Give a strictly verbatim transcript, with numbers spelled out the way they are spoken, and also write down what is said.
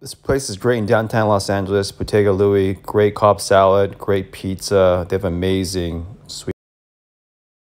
This place is great in downtown Los Angeles. Bottega Louie, great Cobb salad, great pizza. They have amazing